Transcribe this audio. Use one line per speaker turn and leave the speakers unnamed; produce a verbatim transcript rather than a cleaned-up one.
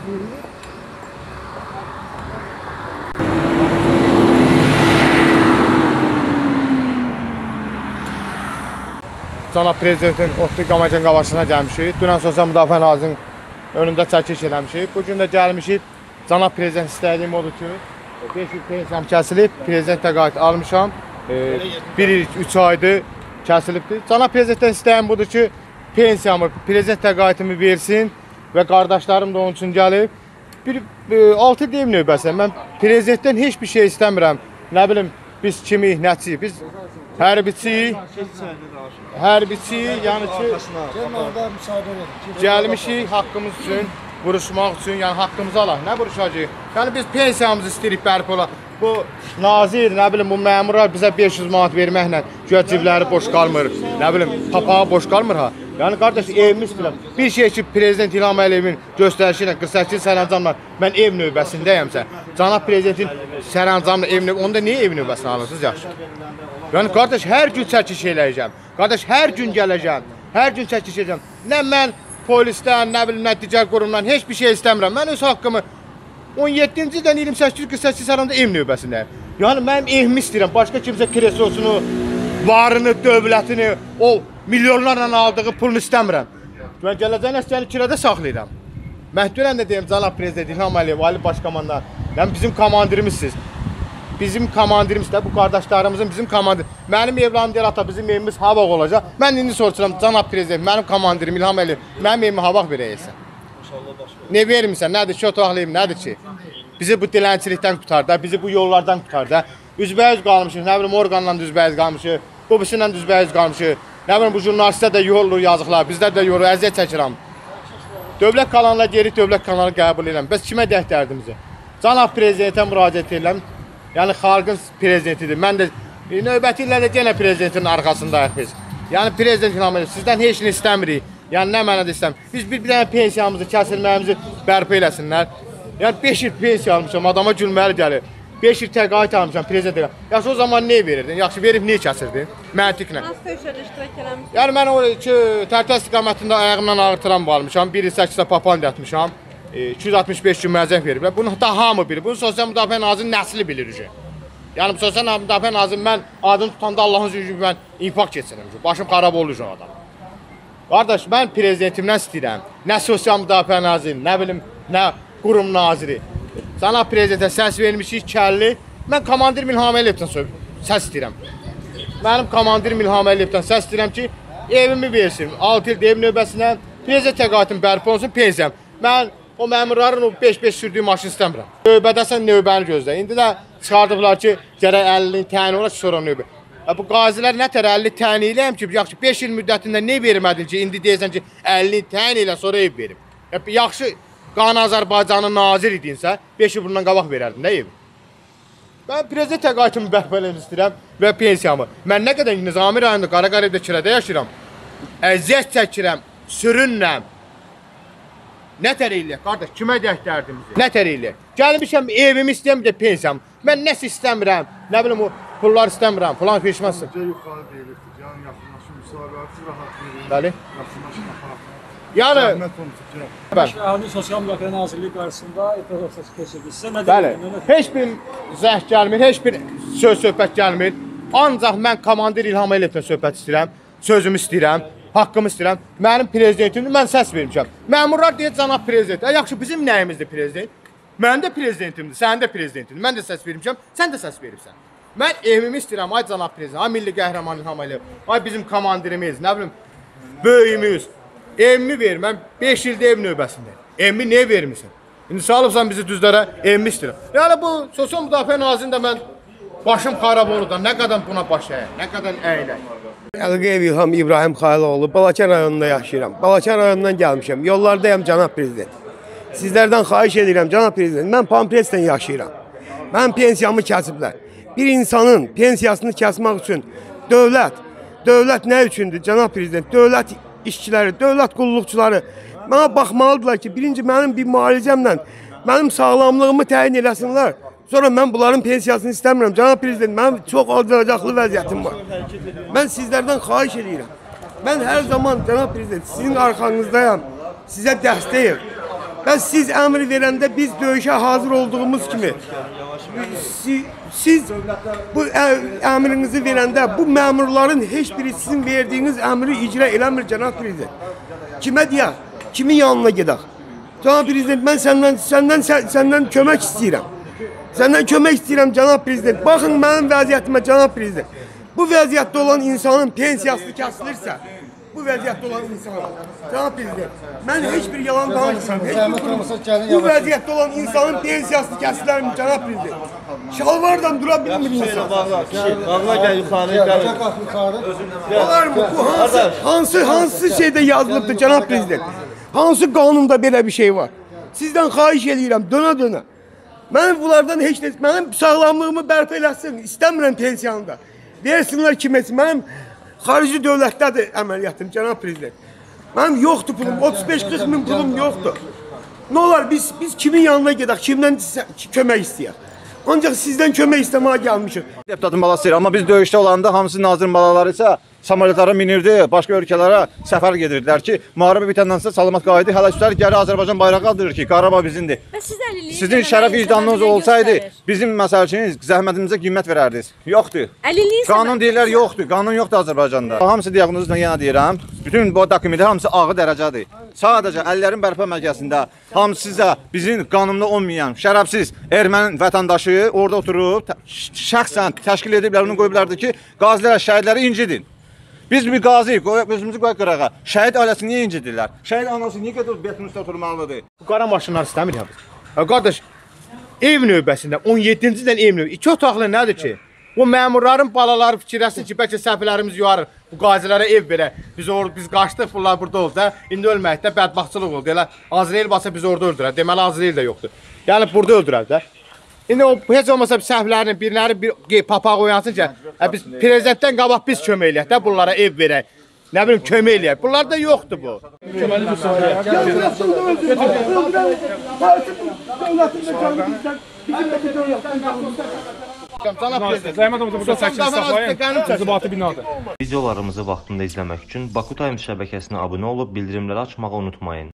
Cənab Prezidentin Otlu Qamacan qabasına gəlmişik. Dünən Sosial Müdafiə Nazirinin önündə çəkiş eləmişik. Bugün də gəlmişik. Cənab Prezident istədiyim odur ki, beş il pensiyam kəsilib, Prezident təqaüd almışam. bir il üç aydır kəsilibdir. Cənab Prezidentdən istəyim budur ki, pensiyamı, Prezident təqaüdümü versin və qardaşlarım da onun üçün gəlib. Bir altı deyim növbəsə, mən Prezidentdən heç bir şey istəmirəm. Nə bilim, biz kimik, nəçiyik, biz hərbçiyik, hərbçiyik, yəni ki, gəlmişik haqqımız üçün, vuruşmaq üçün, yəni haqqımızı alaq, nə vuruşacaq? Yəni biz pensiyamızı istəyirik bərpa olaq. Bu nazir, nə bilim, bu məmurlar bizə beş yüz manat verməklə güya cibləri boş qalmır, nə bilim, papağı boş qalmır ha. Yəni qardaş, evimi istəyirəm. Bir şey ki, Prezident İlham Əliyevin göstərişi ilə qırx səkkiz sərəncamla mən ev növbəsindəyəmsə, Cənab Prezidentin sərəncamla ev növbəsində, onda niyə ev növbəsini alırsınız yaxşı? Yəni qardaş, hər gün çəkiş eləyəcəm. Qardaş, hər gün gələcəm, hər gün çəkiş eləyəcəm. Nə mən polisdən, nə bilim, nə digər qurumdan heç bir şey istəmirəm. Mən öz haqqımı on yeddinci ildən iyirmi səkkiz qırx səkkiz sərəncamda ev növbəsindəyəm. Yəni mənim evimi istəyirəm, başqa kimsə kresosunu, varını, dövlətini, o milyonlarla aldığı pulunu istəmirəm. Mən gələcək nəsəni kirədə saxlayıram. Mən dünən də deyim, Cənab Prezident İlham Əliyev, Ali Başkomandan, yəni bizim komandirimizsiz. Bizim komandirimiz də, bu qardaşlarımızın bizim komandir. Mənim evlərim deyir, ata, bizim evimiz havaq olacaq. Mən indi soruşuram, Cənab Prezident, mənim komandirim İlham Əliyev, mənim evimi havaq verəyəsən. Ne vermirsən, nədir ki, otaqlayım, nədir ki? Bizi bu dilənçilikdən qutar da, bizi bu yollardan qutar da. Üzbəyiz qalmışıq, nə bilim, orqanla üzbəyiz qalmışıq, bu birisindən üzbəyiz qalmışıq. Nə bilim, bu jurnalistə də yolur yazıqlar, bizdə də yolur, əziyyət çəkirəm. Dövlət kanalına geri dövlət kanalı qəbul edirəm. Bəs kimə dəyək dərdimizi? Cənab Prezidentə müraciət edirəm. Yəni xalqın prezidentidir. Mən də növbəti illərdə yenə prezidentin arxasındayıq biz. Yəni prezident İlham Əliyev, sizdən heç nə istəmirik. Yəni nə mənada istəmirik. Biz bir, bir dənə pensiyamızı, kəsilməyimizi bərpa eləsinlər. Yəni beş il pensiya almışam, adama gülməli gəlir. beş il təqaüd almışam prezidentə. Yaxşı o zaman nə verirdin? Yaxşı verib niyə kəsirdin? Məntiqlə.
Hansı döyüşlərdə iştirak eləmişsiniz?
Yəni mən o ki, tərtər istiqamətində ayağımdan ağırtıram almışam. bir il səkkizdə papanda yatmışam. iki yüz altmış beş gün məzəf veriblər. Bunu da hamı bilir. Bunu Sosial Müdafiə Nazirinin nəsli bilir ki. Yəni bu Sosial Müdafiə Nazirinin mən adını tutanda Allahın sözü mən infaq keçirəm. Başım xarab olur o adam. Qardaş, mən prezidentimdən istəyirəm. Nə Sosial Müdafiə Naziri, nə bilim, nə qurum naziri. Cənab Prezidentə səs vermişik, kəlli. Mən komandirim İlham Əliyevdən səs istəyirəm. Mənim komandirim İlham Əliyevdən səs istəyirəm ki, evimi versin. altı il ev növbəsinə prezident təqaüdüm bərpa olsun, pensiyam. Mən o məmurların o beş beş sürdüyü maşını istəmirəm. Növbədəsən növbəni gözlə. İndi də çıxardıblar ki, gərək əlli təyin olar ki, sonra növbə. Bu qazilər nə tər əlli təyin eləyəm ki, yaxşı beş il müddətində nə vermədin ki, indi deyəsən ki, əlli təyin elə sonra ev verim. Yaxşı Qan Azərbaycanın nazir idinsə, beş il bundan qabaq verərdin, nə ev? Mən prezident təqaüdümü bərpa eləmək istəyirəm və pensiyamı. Mən nə qədər Nizami rayonunda, Qaraqarevdə kirədə yaşayıram, əziyyət çəkirəm, sürünləm. Nə tər eləyək, qardaş, kimə deyək dərdimizi? Nə tər eləyək? Gəlmişəm, evimi istəyəm, bir də pensiyam. Mən nəsə istəmirəm, nə bilim, o pullar istəmirəm, falan peşməsin.
Yuxarı deyilirdir, yəni yaxınlaşın, müsahibətsiz rahat verin.
Bəli.
Yaxınlaşın, aparaq.
Yəni,
Əhalinin Sosial Müdafiə Nazirliyi qarşısında etiraz prosesi keçirildi. Sizə nə
bəli,
deyir?
heç bir zəhv gəlmir, heç bir söz söhbət gəlmir. Ancaq mən komandir İlham Əliyevdən söhbət istəyirəm, sözümü istəyirəm, haqqımı istəyirəm. Mənim prezidentimdir, mən səs vermişəm. Məmurlar deyir, Cənab Prezident. Yaxşı, bizim nəyimizdir prezident? Mənim də prezidentimdir, sənin də prezidentimdir. Mən də səs vermişəm, sən də səs veribsən. Mən evimi istəyirəm, ay Cənab Prezident, ay Milli Qəhrəman İlham Əliyev, ay bizim komandirimiz, nə bilim, böyüyümüz. Evimi ver, mən beş ildə ev növbəsindəyim. Evimi niyə vermirsən? İndi salıbsan bizi düzlərə, evimi istəyirəm. Yəni bu Sosial Müdafiə Nazirində mən başım xarab olur da, nə qədər buna baş əyək, nə qədər əyilək.
Əliqeyev İlham İbrahim Xaylıoğlu, Balakən rayonunda yaşayıram. Balakən rayonundan gəlmişəm, yollardayım Cənab Prezident. Sizlərdən xahiş edirəm, Cənab Prezident, mən Pampresdən yaşayıram. Mən pensiyamı kəsiblər. Bir insanın pensiyasını kəsmək üçün dövlət, dövlət nə üçündür Cənab Prezident? Dövlət işçiləri, dövlət qulluqçuları mənə baxmalıdırlar ki, birinci mənim bir müalicəmlə mənim sağlamlığımı təyin eləsinlər. Sonra mən bunların pensiyasını istəmirəm. Cənab Prezident, mənim çox acınacaqlı vəziyyətim var. Mən sizlərdən xahiş edirəm. Mən hər zaman Cənab Prezident, sizin arxanızdayam, sizə dəstəyim. Bəs siz əmr verəndə biz döyüşə hazır olduğumuz kimi siz, siz bu ə- əmrinizi verəndə bu məmurların heç biri sizin verdiyiniz əmri icra eləmir cənab prezident. Kimə deyək? Kimin yanına gedək? Cənab prezident, mən səndən səndən sə- səndən kömək istəyirəm. Səndən kömək istəyirəm cənab prezident. Baxın mənim vəziyyətimə cənab prezident. Bu vəziyyətdə olan insanın pensiyası kəsilirsə, bu vəziyyətdə olan insanın cənab prezident, mən heç bir yalan danışmıyorum. Heç bir kurum- Bu vəziyyətdə olan insanın pensiyası kəsilərmi cənab prezident? Şalvardan dura bilmir insan.
Bağla gel yukarı gel.
Olar mı? Bu hansı, hansı, hansı şeydə yazılıbdır cənab prezident? Hansı qanunda belə bir şey var? Sizdən xahiş edirəm, dönə-dönə. Mən bunlardan heç nə, mənim sağlamlığımı bərpa eləsin, istəmirəm pensiyamda. Versinlər kiməsi, mənim xarici dövlətdədir əməliyyatım cənab prezident. Mənim yoxdur pulum, otuz beş qırx min pulum yoxdur. Nə olar biz biz kimin yanına gedək, kimdən kömək istəyək? Ancaq sizdən kömək istəməyə gəlmişik.
Deputatın balası amma biz döyüşdə olanda hamısı nazir balaları isə samolyotlara minirdi, başqa ölkələrə səfər gedirdilər ki, müharibə bitəndən sonra salamat qayıdı. Hələ üstəlik gəri Azərbaycan bayrağı qaldırır ki, Qarabağ bizimdir. Sizin şərəf vicdanınız olsaydı, bizim məsəlçiniz zəhmətimizə qiymət verərdiniz. Yoxdur. Qanun deyirlər yoxdur, qanun yoxdur Azərbaycanda. Hamısı diaqnozla yenə deyirəm, bütün bu dokumentlər hamısı ağı dərəcədir. Sadəcə əllərin bərpa mərkəzində hamısı sizə bizim qanunda olmayan şərəfsiz erməni vətəndaşı orada oturub şəxsən təşkil ediblər, onu qoyublardı ki, qazilərə, şəhidləri incidin. Biz bir qazi, özümüzü qoyaq qırağa. Şəhid ailəsini niyə incidirlər? Şəhid anası niyə qədər betin üstə oturmalıdır?
Bu qara maşınlar istəmir ya biz. Ya qardaş, ev növbəsində on yeddinci dən ev növbə. İki otaqlı nədir ki? Bu məmurların balaları fikirləsin ki, bəlkə səhvlərimiz yuvarır. Bu qazilərə ev verə. Biz or biz qaçdıq, bunlar burada oldu da. İndi ölməkdə bədbaxtçılıq oldu. Elə Azrail basa biz orada öldürər. Deməli Azrail də yoxdur. Yəni burada öldürər də. İndi o heç olmasa səhvlərini biriləri bir papaq oyansın ki, ə, biz prezidentdən qabaq biz kömək eləyək də bunlara ev verək. Nə bilim kömək eləyək. Bunlarda yoxdur bu.
Köməli bir soru.
Cənab prezident.
Zəhmət olmasa burada çəkiliş saxlayın. İnzibati binadır.
Videolarımızı vaxtında izləmək üçün Baku Times şəbəkəsinə abunə olub bildirimləri açmağı unutmayın.